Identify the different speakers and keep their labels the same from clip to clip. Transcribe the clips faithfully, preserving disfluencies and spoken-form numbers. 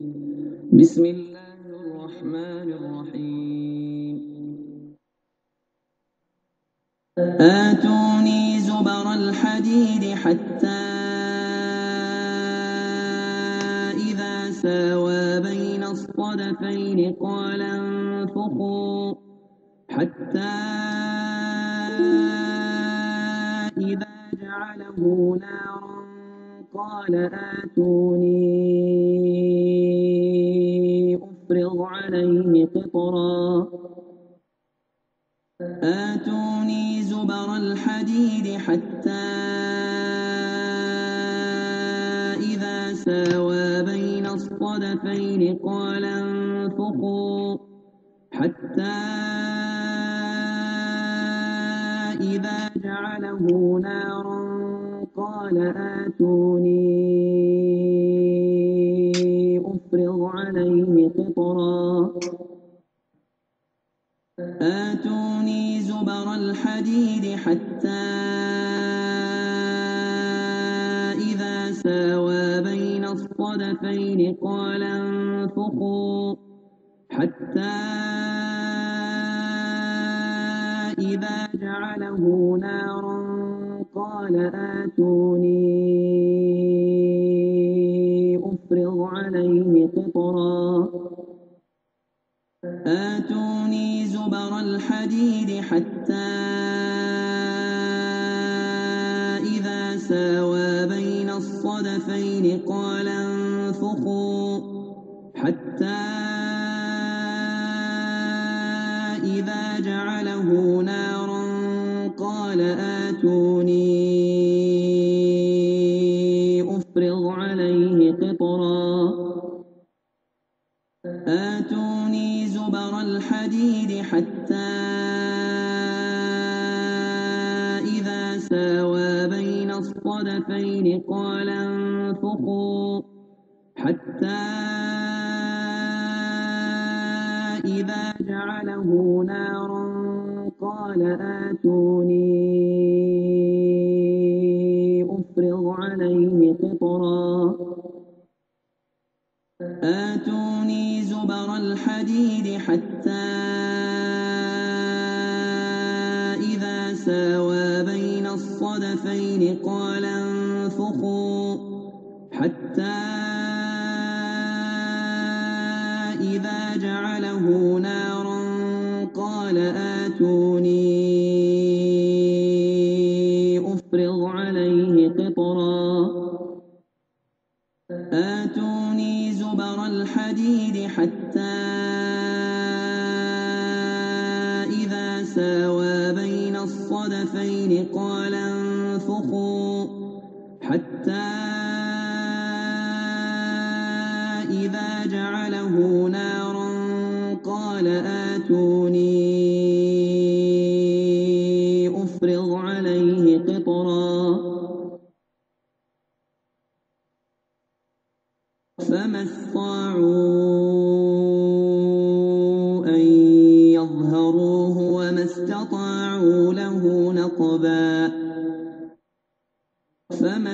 Speaker 1: بسم الله الرحمن الرحيم آتوني زبر الحديد حتى إذا ساوى بين الصدفين قال انفخوا حتى إذا جعله نارا قال آتوني أفرغ عليه قطرا آتوني زبر الحديد حتى إذا ساوى بين الصدفين قال انفخوا حتى إذا جعله نارا قال آتوني أفرغ عليه قطرا آتوني زبر الحديد حتى إذا ساوى بين الصدفين قال انفخوا حتى إذا جعله نارا قال آتوني أفرغ عليه قطرا آتوني زبر الحديد حتى إذا ساوى بين الصدفين قال انفخوا حتى إذا جعله نارا قال آتوني أفرغ عليه قطرا آتوني زبر الحديد حتى إذا ساوى بين الصدفين قال انفخوا حتى إذا جعله نارا قال آتوني أفرغ عليه قطرا آتوني زبر الحديد حتى إذا ساوى بين الصدفين قال انفخوا حتى إذا جعله نارا قال آتوني أفرغ عليه قطرا آتوني زبر الحديد حتى إذا ساوى بين الصدفين قال انفخوا حتى إذا جعله نارا قال آتوني أفرغ عليه قطرا فما استطاعوا أن يظهروه وما استطاعوا له نقبا فما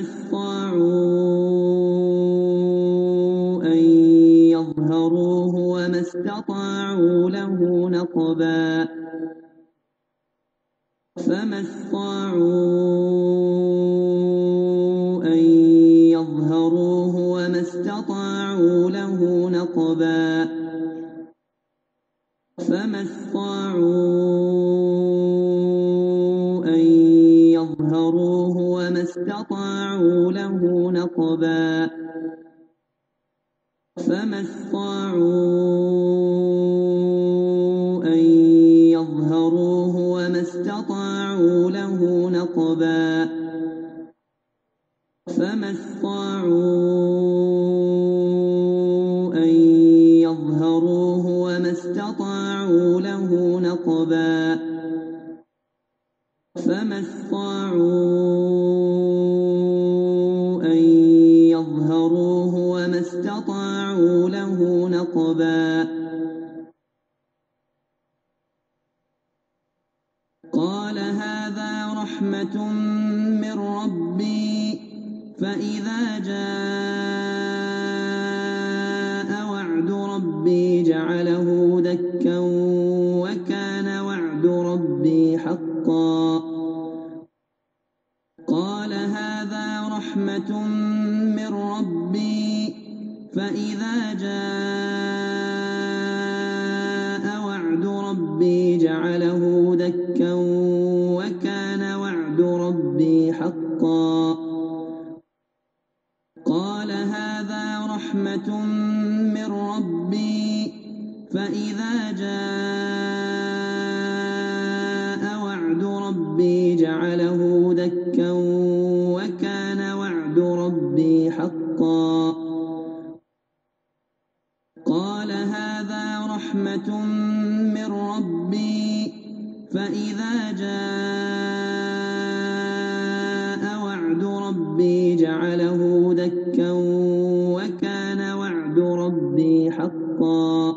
Speaker 1: استطاعوا أن يظهروه وما استطاعوا له نقبا فما استطاعوا أن يظهروه وما استطاعوا له نقبا فما استطاعوا أن يظهروه وما استطاعوا له نقبا فما استطاعوا أن يظهروه وما استطاعوا له نقبا فما استطاعوا أن يظهروه وما استطاعوا له نقبا فما استطاعوا أن يظهروه وما استطاعوا له نقبا قال هذا رحمة من ربي فإذا جاء جاء وعد ربي جعله دكا وكان وعد ربي حقا قال هذا رحمة من ربي فإذا جاء وعد ربي جعله دكا وكان وعد ربي حقا قال هذا رحمة من ربي فإذا جاء وعد ربي جعله دكا وكان وعد ربي حقا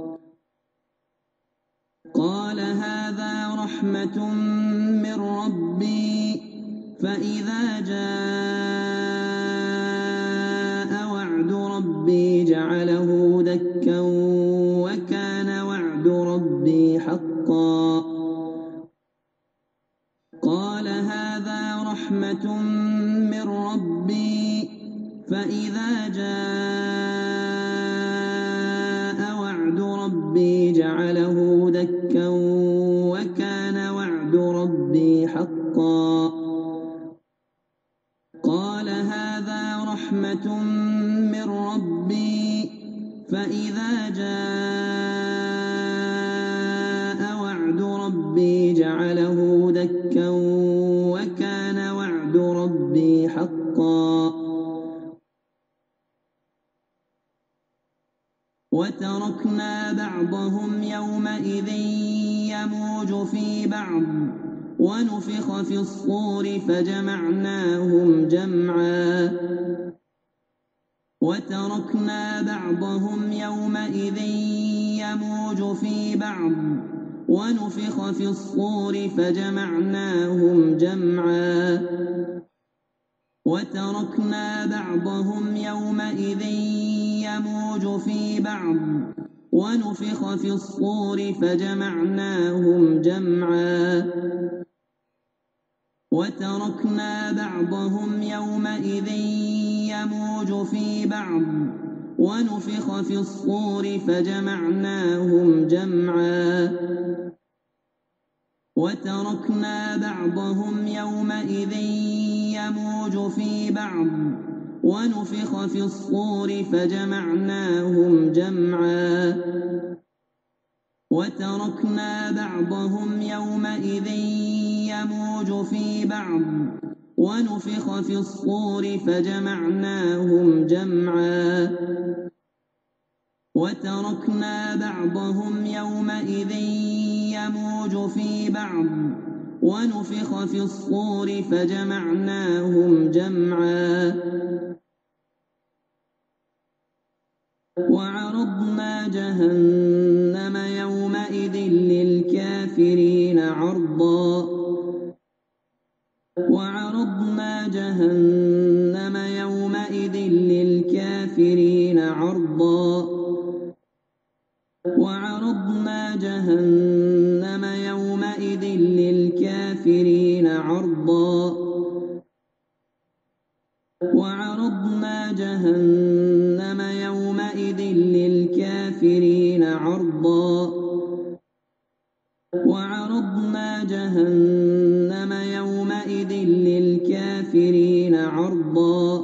Speaker 1: قال هذا رحمة من ربي فإذا جاء وعد ربي جعله دكا وكان وعد ربي حقا قال هذا رحمة من ربي فإذا جاء وعد ربي جعله دكا وكان وعد ربي حقا قال هذا رحمة من ربي فإذا جاء وعد ربي جعله دكا وكان وعد ربي حقا وتركنا بعضهم يومئذ يموج في بعض ونفخ في الصور فجمعناهم جمعا وتركنا بعضهم يومئذ يموج في بعض ونفخ في الصور فجمعناهم جمعا وتركنا بعضهم يومئذ يموج في بعض ونفخ في الصور فجمعناهم جمعا وتركنا بعضهم يومئذ يموج في بعض ونفخ في الصور فجمعناهم جمعا وتركنا بعضهم يومئذ يموج في بعض ونفخ في الصور فجمعناهم جمعا وتركنا بعضهم يومئذ يموج في بعض ونفخ في الصور فجمعناهم جمعا وتركنا بعضهم يومئذ يموج في بعض ونفخ في الصور فجمعناهم جمعا وعرضنا جهنم يومئذ للكافرين عرضا وعرضنا جهنم يومئذ للكافرين عرضا وعرضنا جهنم يومئذ للكافرين عرضا وعرضنا جهنم يومئذ للكافرين عرضا وعرضنا جهنم يومئذ للكافرين عرضا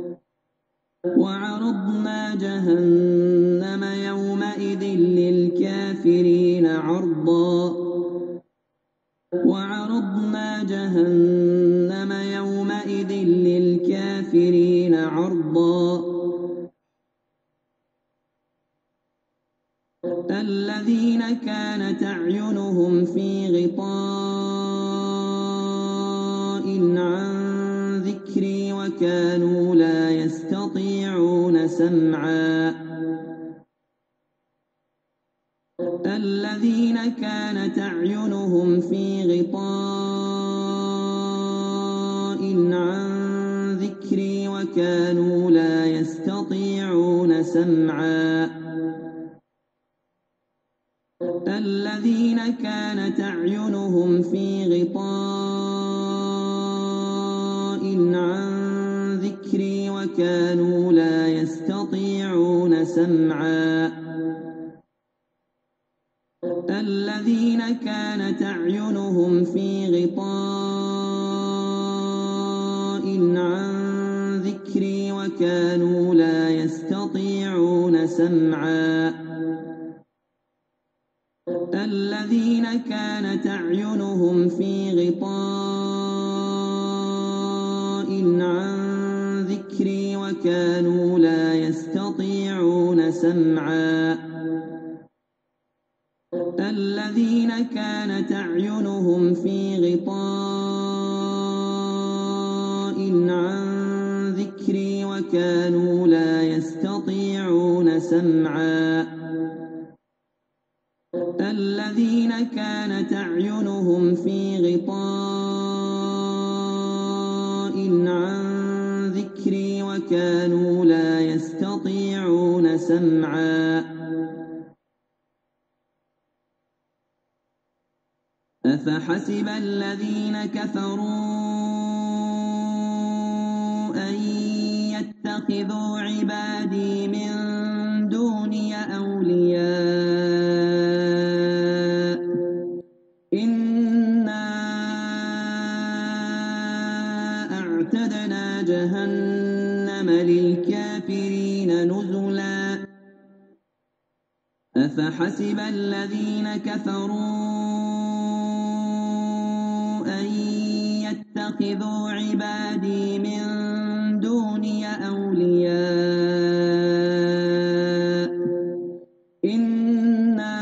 Speaker 1: وعرضنا جهنم يومئذ للكافرين عرضا وعرضنا جهنم يومئذ للكافرين عرضا الذين كانت أعينهم في غطاء عن ذكري وكانوا لا يستطيعون سمعا الذين كانت أعينهم في غطاء عن ذكري وكانوا لا يستطيعون سمعا الذين كانت أعينهم في غطاء عن ذكري وكانوا لا يستطيعون سمعا الذين كانت أعينهم في غطاء عن ذكري وكانوا لا يستطيعون سمعا الذين كانت أعينهم في غطاء عن ذكري وكانوا لا يستطيعون سمعا الذين كانت أعينهم في غطاء عن ذكري وكانوا لا يستطيعون سمعا الذين كانت أعينهم في غطاء عن ذكري وكانوا لا يستطيعون سمعا أفحسب الذين كفروا أن يتخذوا عبادي من دوني أولياء إنا أعتدنا جهنم للكافرين نزلا أفحسب الذين كفروا أن يتخذوا عبادي من دوني أولياء إنا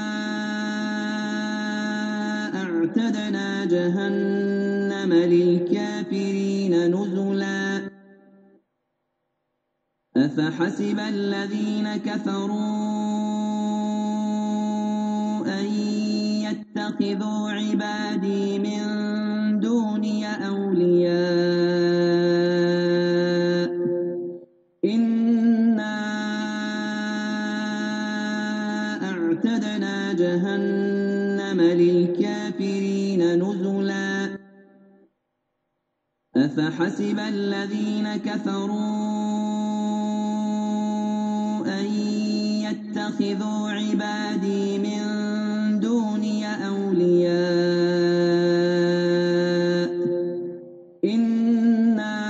Speaker 1: أعتدنا جهنم للكافرين نزلا أفحسب الذين كفروا أن يتخذوا عبادي من دوني أولياء إنا أعتدنا جهنم للكافرين نزلا أفحسب الذين كفروا أن يتخذوا عبادي من دوني أولياء إنا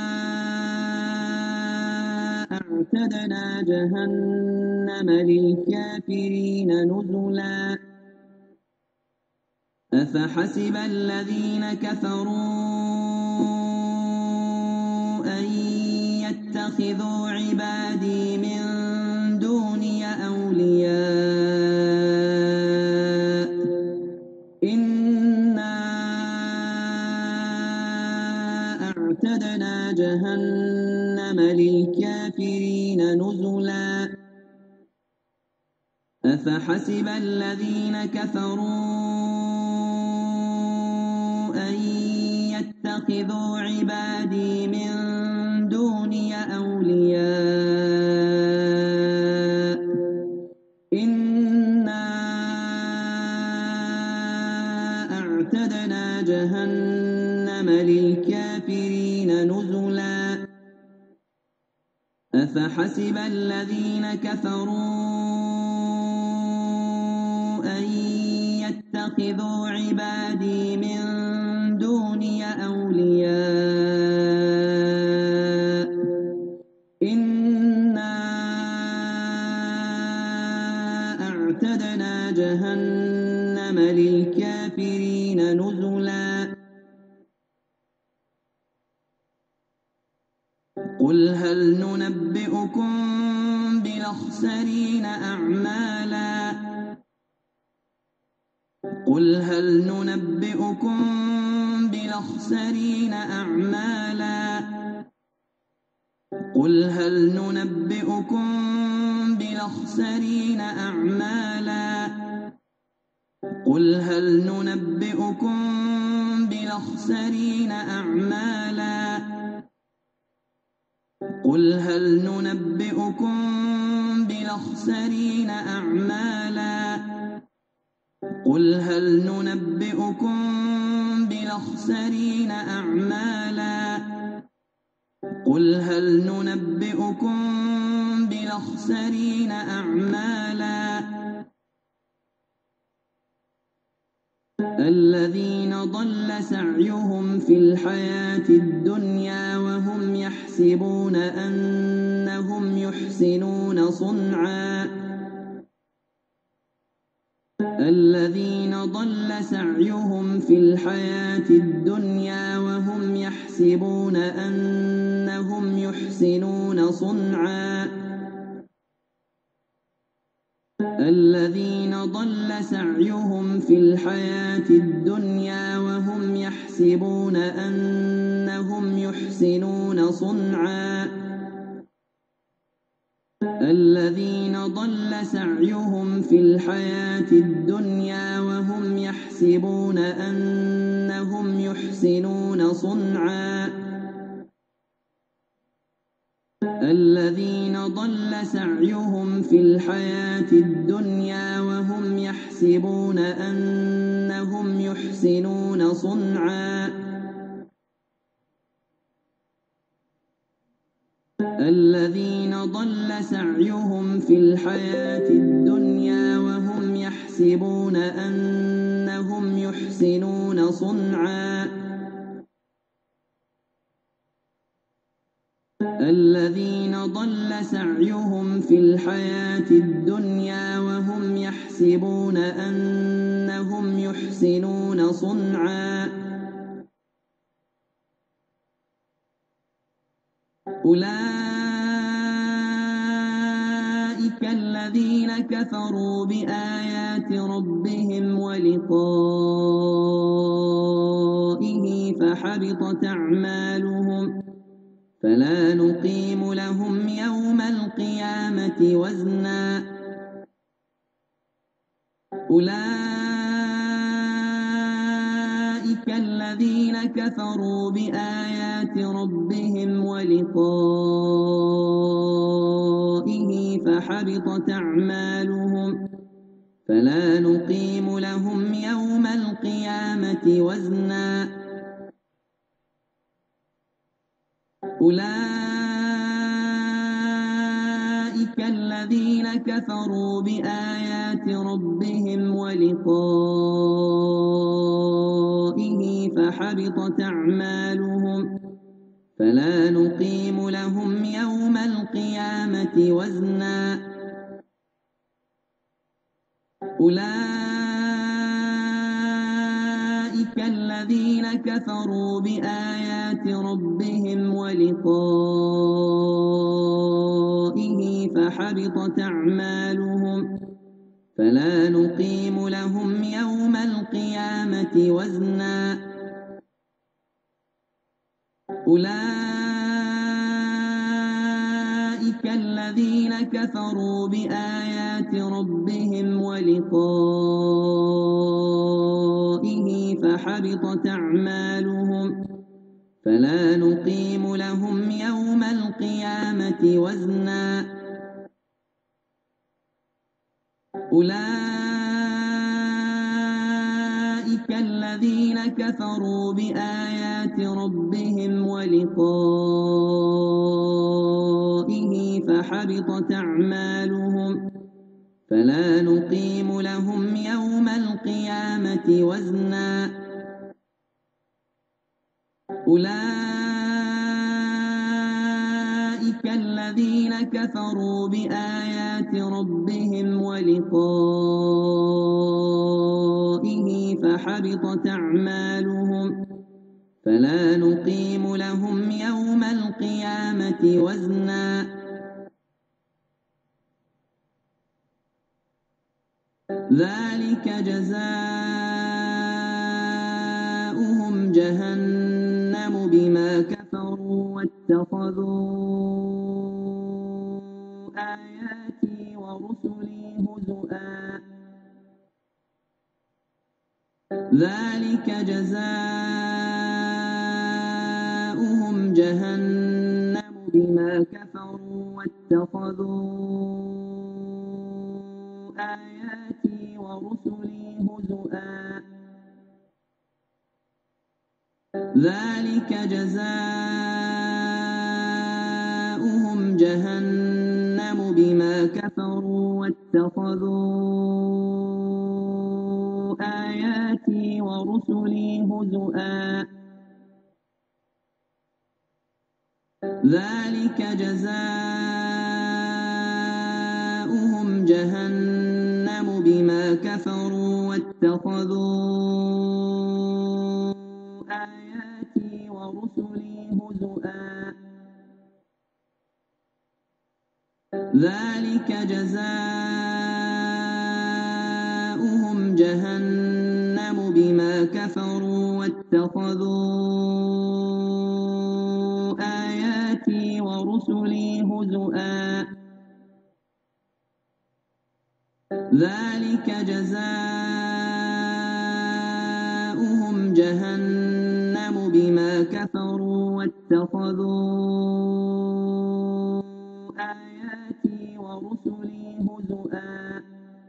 Speaker 1: أعتدنا جهنم للكافرين نزلا أفحسب الذين كفروا أن يتخذوا عبادي من دوني أولياء إنا أعتدنا جهنم للكافرين نزلا أفحسب الذين كفروا أن يتخذوا عبادي من دوني أولياء إنا أعتدنا جهنم للكافرين نزلا أفحسب الذين كفروا أن يتخذوا عبادي من دوني أولياء إنا أعتدنا جهنم للكافرين نزلا قل هل ننبئكم بالأخسرين أعمالا قل هل ننبئكم بالأخسرين أعمالا قل هل ننبئكم بالأخسرين أعمالا قل هل ننبئكم بالأخسرين أعمالا قل هل ننبئكم بالأخسرين أعمالا قل هل ننبئكم بالأخسرين أعمالا قل هل ننبئكم بالأخسرين أعمالا قل هل ننبئكم بالأخسرين أعمالا قل هل ننبئكم بالأخسرين أعمالا قل هل ننبئكم بالأخسرين أعمالا قل هل ننبئكم قل هل ننبئكم بالأخسرين أعمالا قل هل ننبئكم بالأخسرين أعمالا الذين ضل سعيهم في الحياة الدنيا وهم يحسبون أنهم يحسنون صنعا الذين ضل سعيهم في الحياة الدنيا وهم يحسبون أنهم يحسنون صنعا الذين ضل سعيهم في الحياة الدنيا وهم يحسبون أنهم يحسنون صنعا الذين ضل سعيهم في الحياة الدنيا وهم يحسبون أنهم يحسنون صنعا الذين ضل سعيهم في الحياة الدنيا وهم يحسبون أنهم يحسنون صنعا الذين ضل سعيهم في الحياة الدنيا وهم يحسبون أنهم يحسنون صنعا الذين ضل سعيهم في الحياة الدنيا وهم يحسبون أنهم يحسنون صنعا أولئك الذين كفروا بآيات ربهم ولقائه فحبطت أعمالهم فلا نقيم لهم يوم القيامة وزنا أولئك الذين كفروا بآيات ربهم ولقائه فحبطت أعمالهم فلا نقيم لهم يوم القيامة وزنا أولئك الذين كفروا بآيات ربهم ولقائه فحبطت أعمالهم فلا نقيم لهم يوم القيامة وزنا أولئك الذين كفروا بآيات ربهم ولقائه فحبطت أعمالهم فلا نقيم لهم يوم القيامة وزنا أولئك الذين كفروا بآيات ربهم ولقائه فحبطت أعمالهم فلا نقيم لهم يوم القيامة وزنا أولئك الذين كفروا بآيات ربهم ولقائه فحبطت أعمالهم فلا نقيم لهم يوم القيامة وزنا أولئك الذين كفروا بآيات ربهم ولقائه فحبطت أعمالهم فلا نقيم لهم يوم القيامة وزنا ذلك جزاؤهم جهنم بما كفروا واتخذوا آياتي ورسلي هزؤا ذلك جزاؤهم جهنم بما كفروا واتخذوا آياتي ورسلي هزؤا ذلك جزاؤهم جهنم بما كفروا واتخذوا آياتي ورسلي هزؤا ذلك جزاؤهم جهنم بما كفروا واتخذوا آياتي ورسلي هزؤا ذلك جزاؤهم جهنم بما كفروا واتخذوا آياتي ورسلي هزؤا ذلك جزاؤهم جهنم بما كفروا واتخذوا آياتي ورسلي هزؤا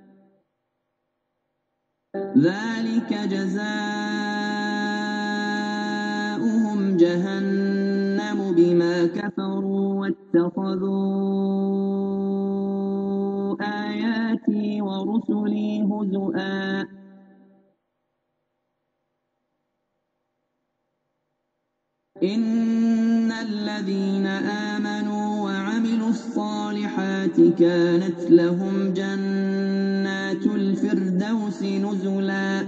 Speaker 1: ذلك جزاؤهم جهنم بما كفروا واتخذوا آياتي ورسلي هزؤا إن الذين آمنوا وعملوا الصالحات كانت لهم جنات الفردوس نزلا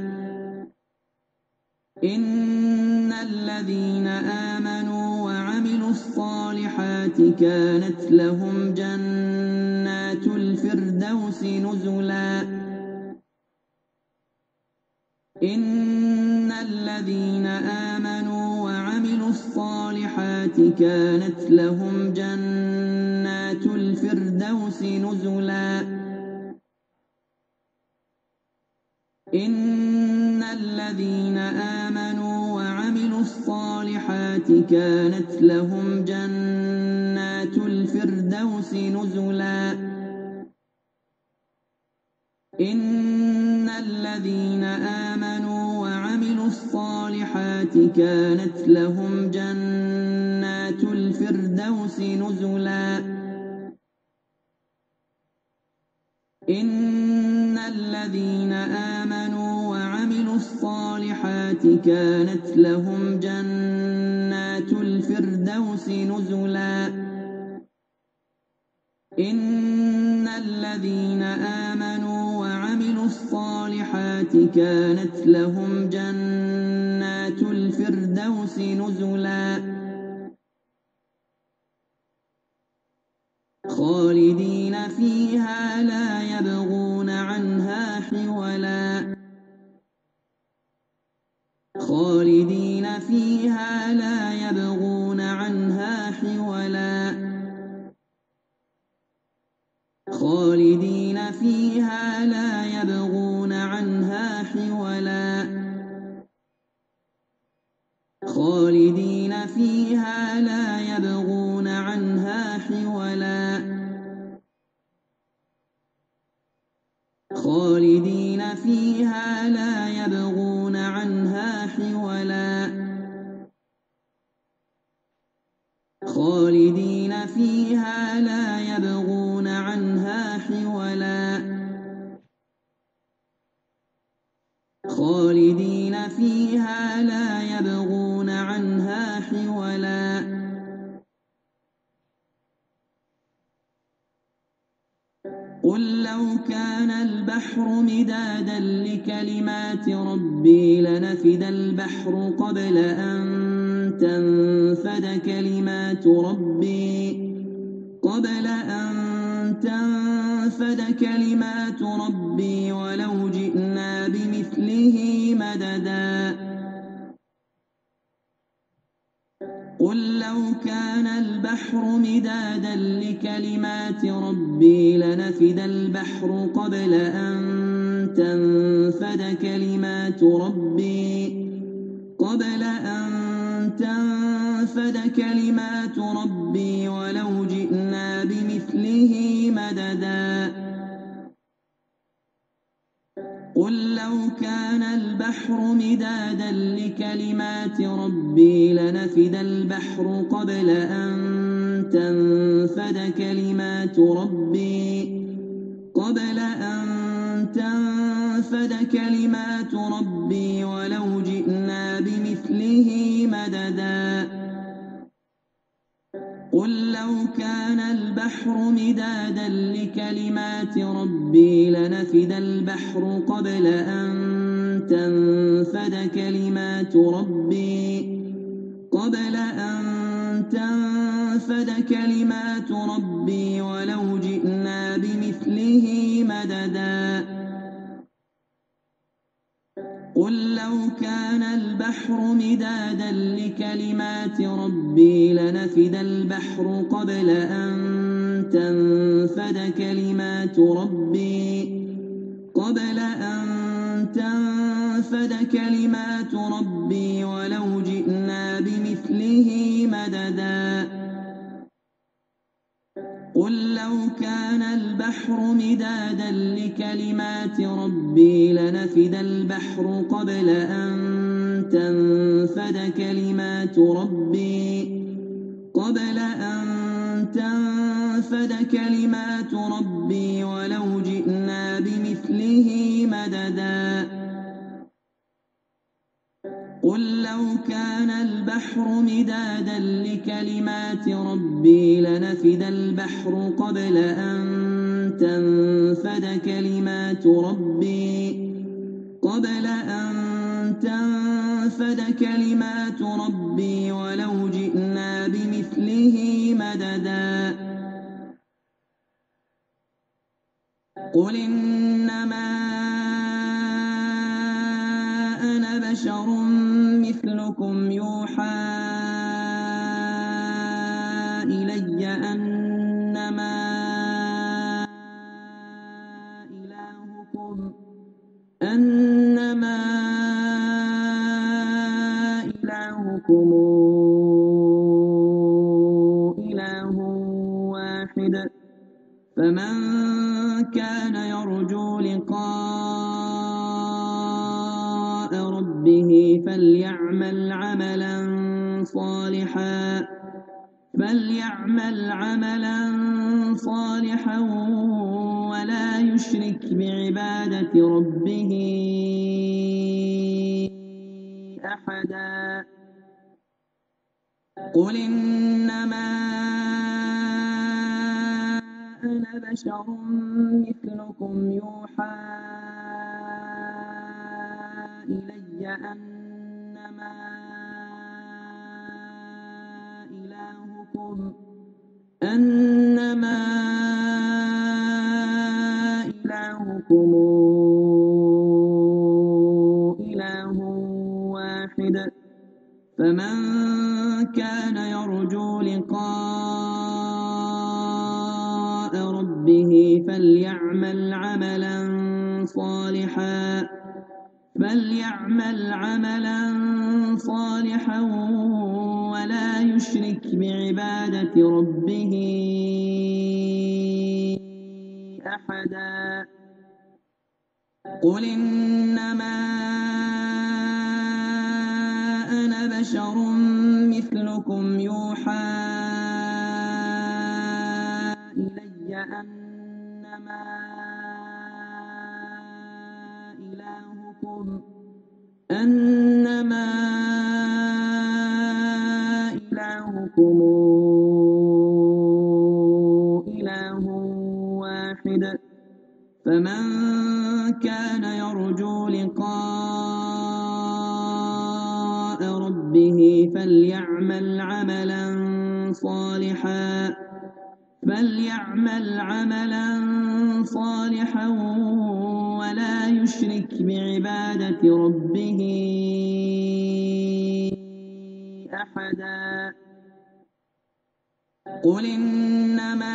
Speaker 1: إن الذين آمنوا وعملوا الصالحات كانت لهم جنات الفردوس نزلا إن الذين آمنوا وعملوا الصالحات كانت لهم جنات الفردوس نزلا إن الذين آمنوا وعملوا الصالحات كانت لهم جنات الفردوس نزلا إن الذين آمنوا وعملوا الصالحات كانت لهم جنات الفردوس نزلا إن الذين آمنوا وعملوا الصالحات كانت لهم جنات الفردوس نزلا إن الذين آمنوا وعملوا الصالحات كانت لهم جنات الفردوس نزلا خالدين فيها لا يبغون عنها حولا خالدين فيها لا يبغون عنها حولا خالدين فيها لا يبغون عنها حولا خالدين فيها لا يبغون عنها حولا خالدين فيها لا يبغون عنها حولا خالدين فيها لا يبغون عنها حولا خالدين فيها لا يبغون عنها حولا قل لو كان البحر مدادا لكلمات ربي لنفد البحر قبل أن تنفد كلمات ربي قبل أن تنفد كلمات ربي ولو جئنا بمثله مددا قل لو كان البحر مدادا لكلمات ربي لنفد البحر قبل أن تنفد كلمات ربي قبل أن تنفد كلمات ربي ولو جئنا بمثله مددا قل لو كان البحر مدادا لكلمات ربي لنفد البحر قبل أن تنفد كلمات ربي قبل أن تنفد كلمات ربي ولو جئنا بمثله مددا قل لو كان البحر مدادا لكلمات ربي لنفد البحر قبل أن تنفد كلمات ربي قبل أن تنفد كلمات ربي ولو جئنا بمثله مددا قل لو كان البحر مدادا لكلمات ربي لنفد البحر قبل أن تنفد كلمات ربي قبل أن تنفد كلمات ربي ولو جئنا بمثله مددا قل لو كان البحر مدادا لكلمات ربي لنفد البحر قبل أن تنفد كلمات ربي قبل أن تنفد كلمات ربي ولو جئنا بمثله مددا قل لو كان البحر مدادا لكلمات ربي لنفد البحر قبل أن تنفد كلمات ربي قبل أن تنفد كلمات ربي ولو جئنا بمثله مددا قل إنما أنا بشر مثلكم يوحى إلي أنما إلهكم أنما إلهكم إله واحد فمن كان يرجو لقاء ربه فليعمل عملا صالحا فليعمل عملا صالحا ولا يشرك بعبادة ربه أحدا قل إنما أنا بشر مثلكم يوحى إلي أنما إلهكم أنما إلهكم إله واحد فمن كان يرجو لقاء ربه فليعمل عملا صالحا فليعمل عملا صالحا ولا يشرك بعبادة ربه أحدا قل إنما أنا بشر مثلكم يوحى إلي أنما إلهكم أنما إلهكم إله واحد فمن كان يرجو لقاء ربه فليعمل عملا صالحا فليعمل عملا صالحا ولا يشرك بعبادة ربه أحدا قل إنما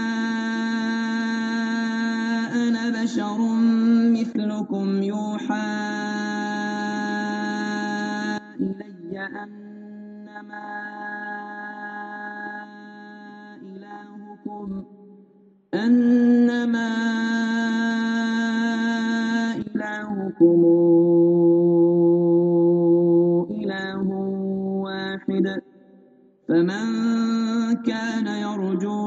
Speaker 1: أنا بشر مثلكم يوحى إلي أنما إلهكم أنما إلهكم إله واحد فمن كان يرجو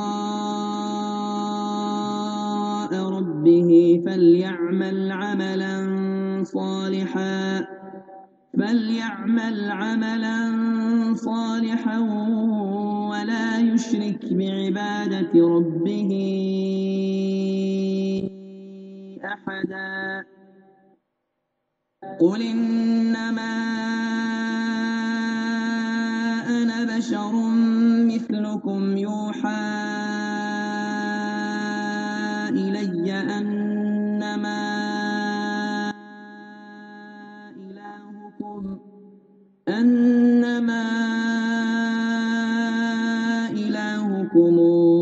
Speaker 1: لقاء ربه فليعمل عملا صالحا فليعمل عملا صالحا ولا يشرك بعبادة ربه أحدا قل إنما أنا بشر مثلكم يوحى إلي أنما إلهكم أنما إلهكم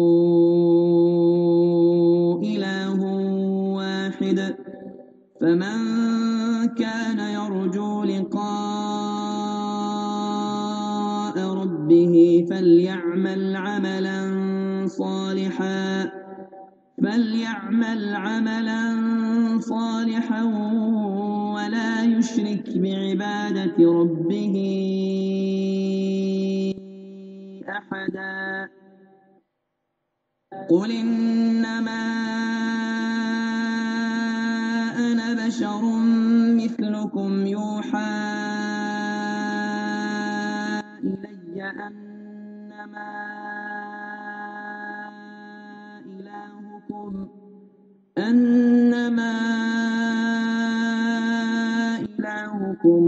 Speaker 1: إله واحد فمن كان يرجو لقاء ربه فليعمل عملا صالحا فليعمل عملا صالحا ولا يشرك بعبادة ربه أحدا قل إنما أنا بشر مثلكم يوحى إلي أنما إلهكم أنما إلهكم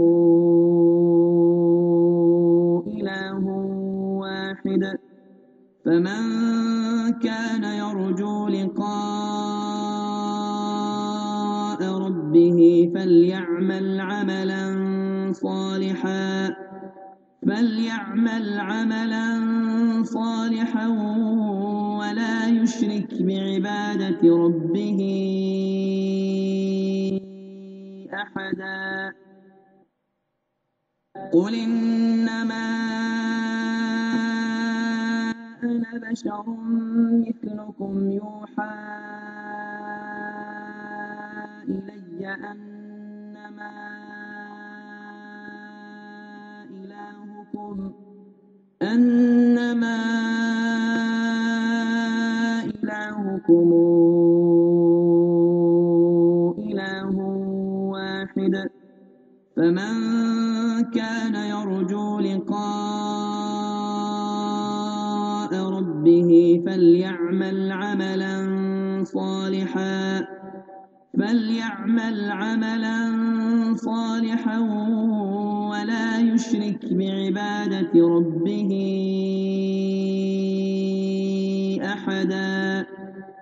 Speaker 1: إله واحد فمن كان يرجو لقاء ربه فليعمل عملا صالحا فليعمل عملا صالحا ولا يشرك بعبادة ربه أحدا قل إنما أنا بشر مثلكم يوحى إلي أنما إلهكم أنما إلهكم إله واحد فمن كان يرجو لقاء ربه فليعمل عملا صالحا فليعمل عملا صالحا ولا يشرك بعبادة ربه أحدا